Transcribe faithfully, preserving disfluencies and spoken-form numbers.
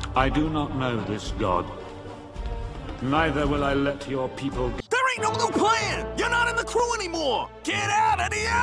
I do not know this god. Neither will I let your people... There ain't no new plan! You're not in the crew anymore! Get out of the